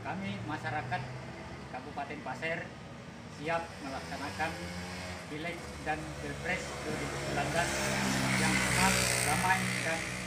Kami masyarakat Kabupaten Pasir siap melaksanakan Pileg dan Pilpres 2019 yang aman, damai, dan